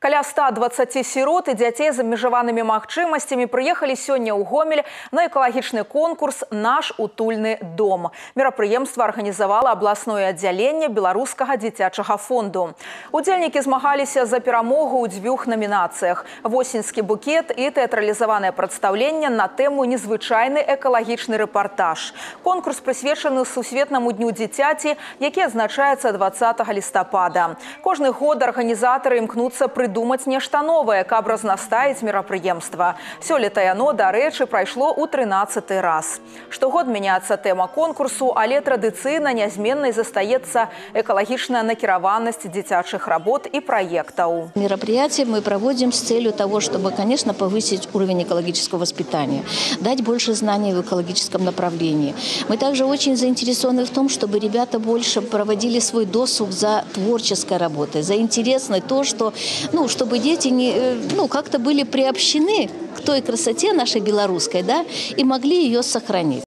Каля 120 сирот и дзяцей з абмежаванымі магчымасцямі прыехалі сёння ў Гомель на экалагічны конкурс «Наш утульны дом». Мерапрыемства арганізавала абласное аддзяленне Беларускага дзіцячага фонду. Удзельнікі змагаліся за перамогу ў дзвюх намінацыях: восеньскі букет і тэатралізаванае прадстаўленне на тэму «Незвычайны экалагічны рэпартаж». Конкурс прысвечаны Сусветнаму дню дзіцяці, які адзначаецца 20 лістапада. Кожны год арганізатары імкнуцца придумать нешта новое, каб разнастаіць мерапрыемства. Сёлета яно, дарэчы, прайшло ў 13-й раз. Штогод мяняецца тэма конкурсу, але традыцыйна нязменнай застаецца экалагічная накіраванасць дзіцячых работ и проектов. Мероприятие мы проводим с целью того, чтобы, конечно, повысить уровень экологического воспитания, дать больше знаний в экологическом направлении. Мы также очень заинтересованы в том, чтобы ребята больше проводили свой досуг за творческой работой, за интересной то, что, чтобы дети как-то были приобщены к той красоте нашей белорусской, да, и могли ее сохранить.